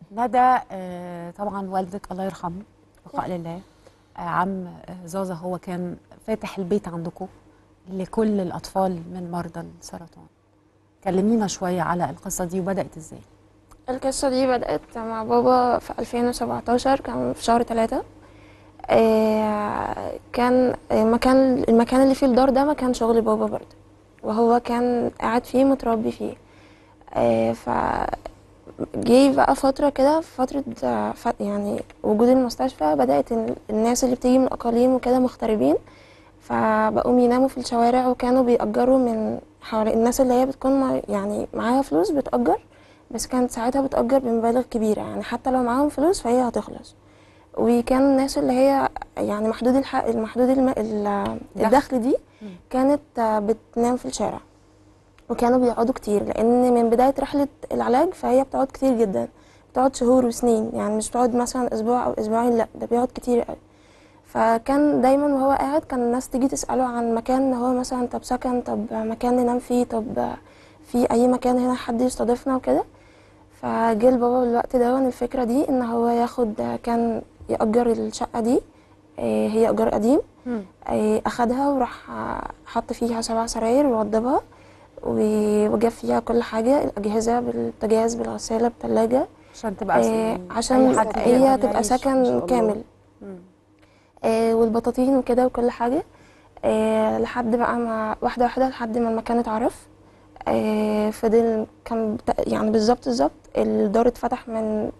ندى، طبعا والدك الله يرحمه بقاء لله. عم زازا هو كان فاتح البيت عندكم لكل الأطفال من مرضى السرطان. كلمينا شوية على القصة دي وبدأت ازاي؟ القصة دي بدأت مع بابا في 2017، كان في شهر 3. كان المكان اللي فيه الدار ده مكان شغل بابا برضه، وهو كان قاعد فيه متربي فيه. ف جه بقى فترة كده، فترة يعني وجود المستشفى، بدأت الناس اللي بتيجي من الأقاليم وكده مغتربين، فبقوا يناموا في الشوارع، وكانوا بيأجروا من حوالي الناس اللي هي بتكون يعني معاها فلوس بتأجر، بس كانت ساعتها بتأجر بمبالغ كبيرة، يعني حتى لو معاهم فلوس فهي هتخلص. وكان الناس اللي هي يعني الدخل دي كانت بتنام في الشارع، وكانوا بيقعدوا كتير، لان من بدايه رحله العلاج فهي بتقعد كتير جدا، بتقعد شهور وسنين، يعني مش بتقعد مثلا اسبوع او اسبوعين، لا ده بيقعد كتير قوي. فكان دايما وهو قاعد كان الناس تيجي تساله عن مكان هو مثلا، طب سكن، طب مكان ننام فيه، طب في اي مكان هنا حد يستضيفنا وكده. فجه لبابا الوقت ده الفكره دي ان هو ياخد، كان يأجر الشقه دي، هي ايجار قديم. اخدها وراح حط فيها 7 سراير ووضبها، وجاب فيها كل حاجة، الأجهزة بالبوتاجاز بالغسالة بالتلاجة، عشان تبقى يعني أي عشان حد هي يقدر تبقى يعيش ما سكن شاء الله. كامل. والبطاطين وكده وكل حاجة. لحد بقى ما واحدة واحدة لحد ما المكان اتعرف. فضل كان يعني بالظبط الدار اتفتح من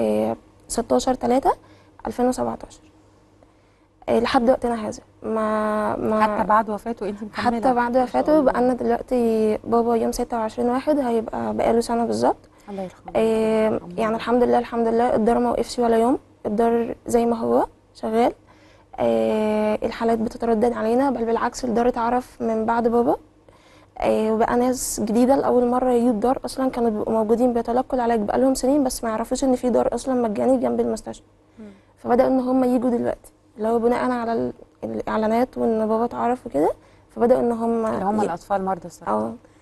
16/3/2017 لحد وقتنا هذا. حتى بعد وفاته انت حتى مكملة بعد ما شاء وفاته الله. بقالنا دلوقتي، بابا يوم 26/1 هيبقى بقاله سنة بالظبط. الله يرحمه ربنا يرحمه يا يعني رب. الحمد لله الدار ما وقفش ولا يوم، الدار زي ما هو شغال. الحالات بتتردد علينا، بل بالعكس الدار اتعرف من بعد بابا. وبقى ناس جديدة لأول مرة يجوا الدار، أصلا كانوا بيبقوا موجودين بيتلقوا العلاج بقالهم سنين، بس ما يعرفوش إن في دار أصلا مجاني جنب المستشفى. فبدأوا إن هم يجوا دلوقتي، اللي هو بناء على الإعلانات وإن بابا اتعرف وكده، فبدأوا إن هم اللي هم الأطفال مرضى السرطان.